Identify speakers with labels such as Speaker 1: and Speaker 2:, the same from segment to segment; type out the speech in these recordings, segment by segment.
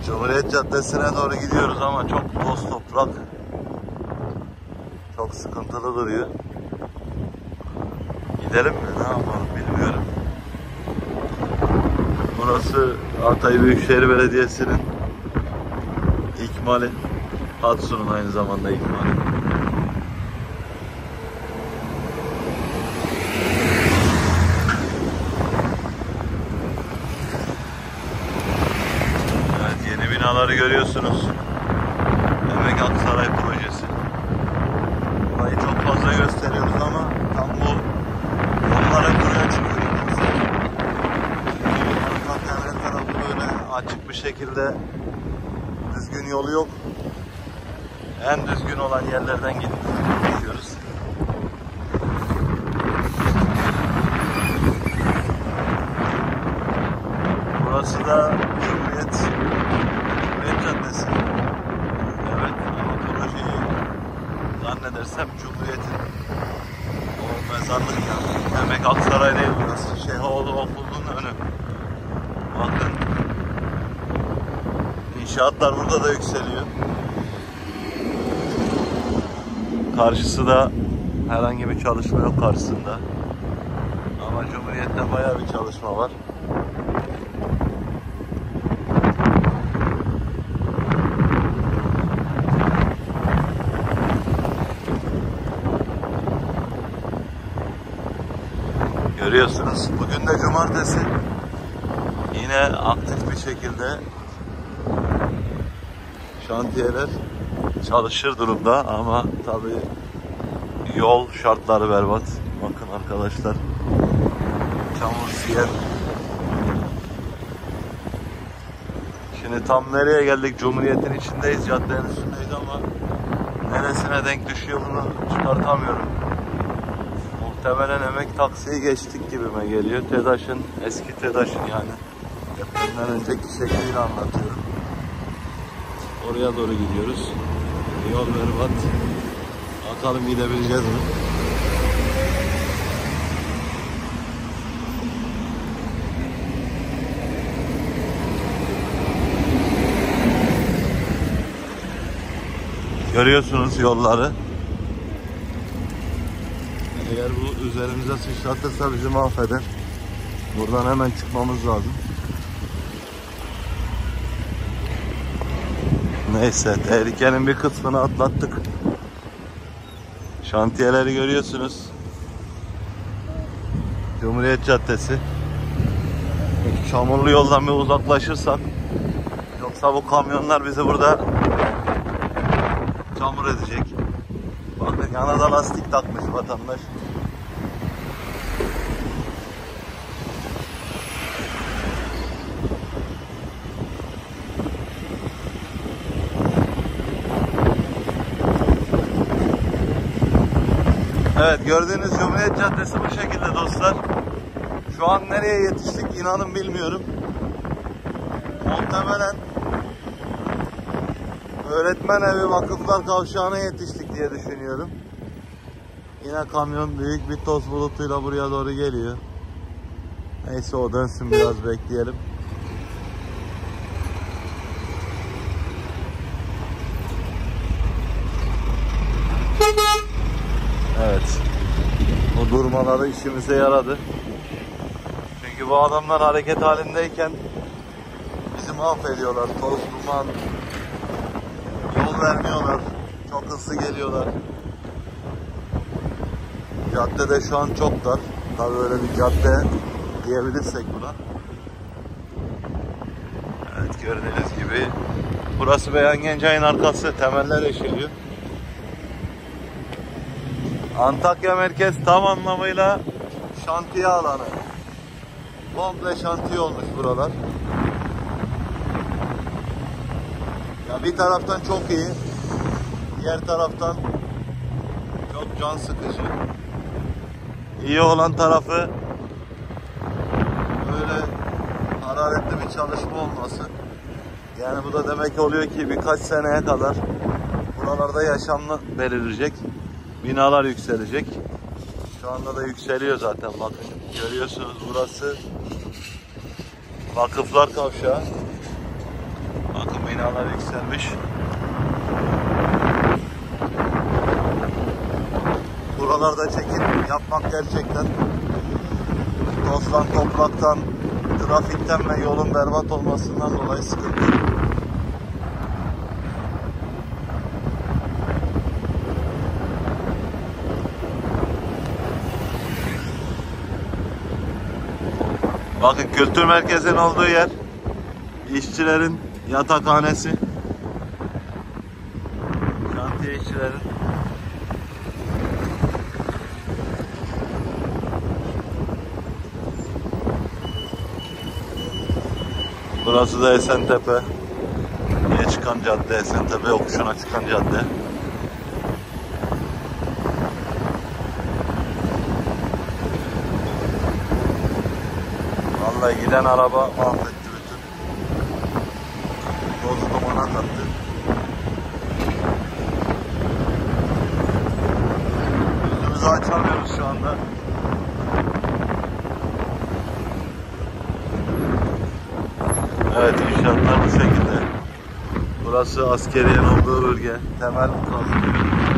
Speaker 1: Cumhuriyet Caddesi'ne doğru gidiyoruz ama çok toz toprak. Çok sıkıntılı duruyor. Gidelim mi? Ne yapalım bilmiyorum. Burası Hatay Büyükşehir Belediyesi'nin ikmali. Hatsun'un aynı zamanda ikmali. Evet, yeni binaları görüyorsunuz. Emek Aksaray projesi. Burayı çok fazla gösteriyoruz ama tam bu yollara buraya çıkıyor. Her tarafı böyle açık bir şekilde, düzgün yolu yok. En düzgün olan yerlerden gidiyoruz. Burası da Cumhuriyet Caddesi. Evet, ama projeyi zannedersem Cumhuriyet'in o mezarlık yani. Emek Aksaray değil burası. Şeyhoğlu Okulu'nun önü. Bakın. İnşaatlar burada da yükseliyor. Karşısı da herhangi bir çalışma yok karşısında. Ama Cumhuriyet'te bayağı bir çalışma var. Görüyorsunuz. Bugün de cumartesi. Yine aktif bir şekilde şantiyeler çalışır durumda ama tabii yol şartları berbat. Bakın arkadaşlar. Çamur, siyer. Şimdi tam nereye geldik? Cumhuriyet'in içindeyiz. Caddenin üstündeyiz ama neresine denk düşüyor bunu çıkartamıyorum. Muhtemelen Emek Taksi'yi geçtik gibime geliyor. TEDAŞ'ın, eski TEDAŞ'ın yani. Depremden önceki şekliyle anlatıyorum. Oraya doğru gidiyoruz. Yol berbat. Bakalım gidebileceğiz mi? Görüyorsunuz yolları. Eğer bu üzerimize sıçratırsa bizi mahveder. Buradan hemen çıkmamız lazım. Neyse, tehlikenin bir kısmını atlattık. Şantiyeleri görüyorsunuz. Cumhuriyet Caddesi. Peki, çamurlu yoldan bir uzaklaşırsak, yoksa bu kamyonlar bizi burada çamur edecek. Bakın yana da lastik takmış vatandaş. Evet, gördüğünüz Cumhuriyet Caddesi bu şekilde dostlar. Şu an nereye yetiştik inanın bilmiyorum. Muhtemelen öğretmen evi Vakıflar Kavşağı'na yetiştik diye düşünüyorum. Yine kamyon büyük bir toz bulutuyla buraya doğru geliyor. Neyse, o dönsün, biraz bekleyelim. Evet. O durmaları işimize yaradı. Çünkü bu adamlar hareket halindeyken bizi mahvediyorlar. Toz, duman, yol vermiyorlar. Çok hızlı geliyorlar. Caddede şu an çok dar. Tabii öyle bir cadde diyebilirsek buna. Evet, gördüğünüz gibi burası Beyan Gencay'ın arkası. Temeller eşeliyor. Antakya merkez tam anlamıyla şantiye alanı. Komple şantiye olmuş buralar. Ya bir taraftan çok iyi, diğer taraftan çok can sıkıcı. İyi olan tarafı böyle hararetli bir çalışma olması. Yani bu da demek oluyor ki birkaç seneye kadar buralarda yaşamlı belirecek. Binalar yükselecek. Şu anda da yükseliyor zaten, bakın. Görüyorsunuz, burası Vakıflar Kavşağı. Bakın binalar yükselmiş. Buralarda çekim yapmak gerçekten tozdan, topraktan, trafikten ve yolun berbat olmasından dolayı sıkıntı. Bakın kültür merkezinin olduğu yer, işçilerin yatakhanesi, şantiye işçilerin. Burası da Esentepe. Niye çıkan cadde? Esentepe yokuşuna çıkan cadde. Vallahi giden araba mahvetti bütün. Tozu dumana kattı. Gözümüzü açamıyoruz şu anda. Evet, inşaatlar bu şekilde. Burası askeriyenin olduğu bölge. Temel kazı.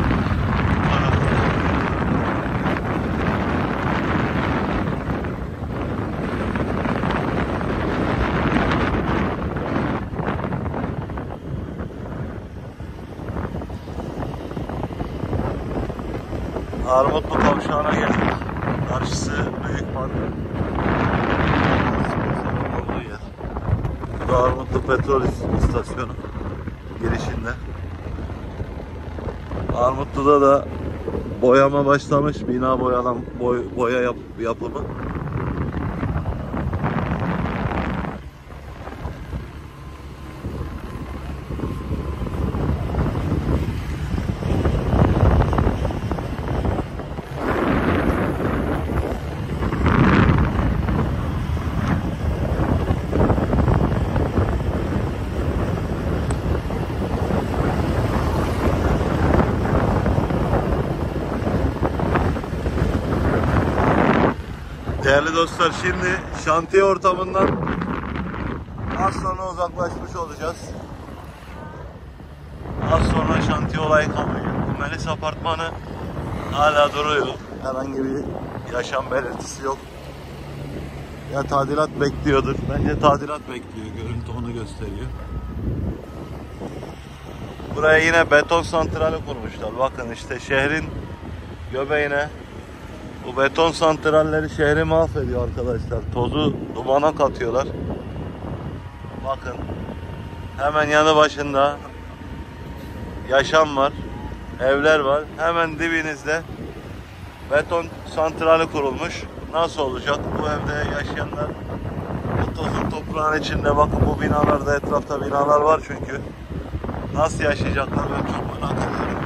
Speaker 1: Armutlu kavşağına geldik. Karşısı büyük park. Olduğu yer. Bu da Armutlu petrol istasyonu girişinde. Armutlu'da da boyama başlamış. Bina boya yapımı. Değerli dostlar, şimdi şantiye ortamından az sonra uzaklaşmış olacağız. Az sonra şantiye olayı kalıyor. Melis apartmanı hala duruyor. Herhangi bir yaşam belirtisi yok. Ya tadilat bekliyordur. Bence tadilat bekliyor. Görüntü onu gösteriyor. Buraya yine beton santrali kurmuşlar. Bakın işte şehrin göbeğine. Bu beton santralleri şehri mahvediyor arkadaşlar. Tozu dumana katıyorlar. Bakın. Hemen yanı başında yaşam var. Evler var. Hemen dibinizde beton santrali kurulmuş. Nasıl olacak? Bu evde yaşayanlar bu tozun toprağın içinde, bakın bu binalarda, etrafta binalar var çünkü. Nasıl yaşayacaklar ben çok merak ediyorum.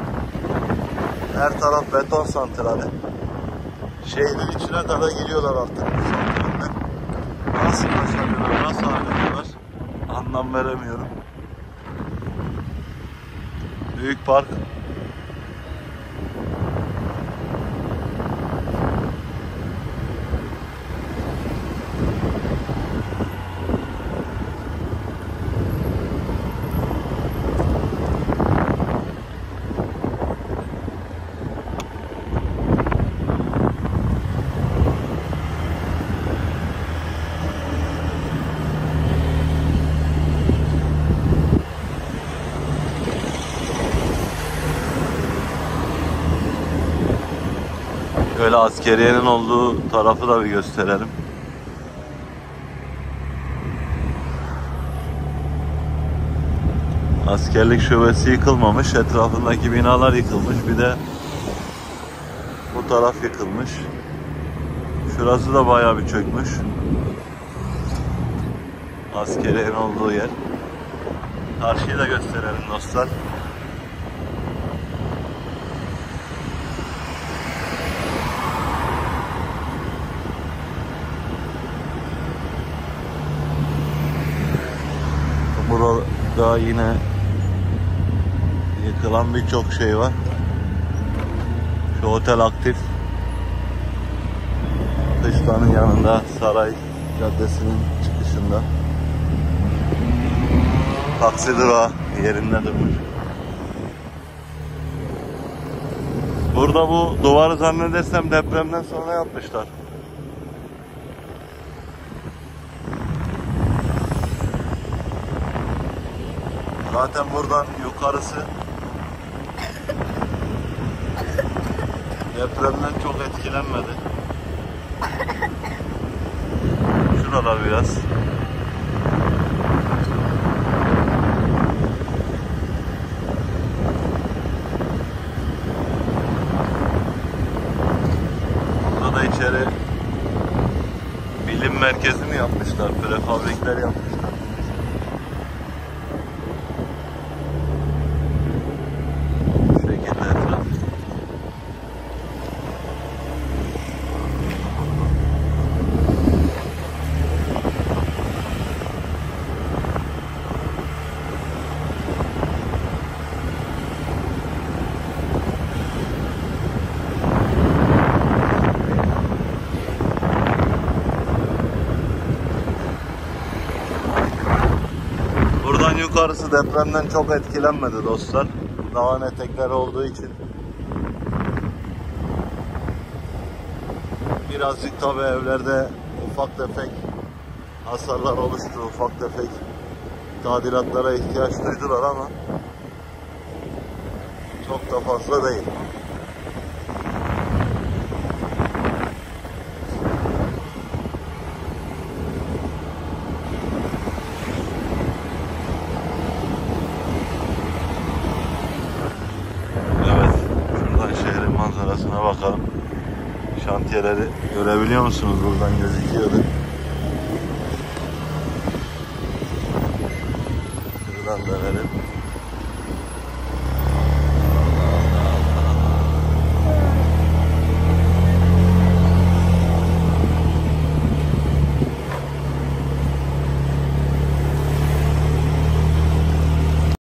Speaker 1: Her taraf beton santrali. Şehrin içine kadar giriyorlar artık bu santralde. Nasıl yaşanıyorlar, nasıl hallediyorlar anlam veremiyorum. Büyük park. Şöyle askeriyenin olduğu tarafı da bir gösterelim. Askerlik şubesi yıkılmamış, etrafındaki binalar yıkılmış, bir de bu taraf yıkılmış. Şurası da bayağı bir çökmüş. Askeriyenin olduğu yer. Karşıyı da gösterelim dostlar. Burada yine yıkılan birçok şey var. Şu otel aktif. Kışlanın yanında, Saray Caddesi'nin çıkışında. Taksi durağı yerinde durmuş. Burada bu duvarı zannedersem depremden sonra yapmışlar. Zaten buradan yukarısı depremden çok etkilenmedi. Şuralar biraz. Burada da içeri bilim merkezi mi yapmışlar? Prefabrikler yapmışlar. Bu şekilde etraf. Buradan yukarısı depremden çok etkilenmedi dostlar. Dağın etekleri olduğu için. Birazcık tabi evlerde ufak tefek hasarlar oluştu. Ufak tefek tadilatlara ihtiyaç duydular ama çok da fazla değil. Manzarasına bakalım. Şantiyeleri görebiliyor musunuz? Buradan gözüküyordu. Şuradan da verelim.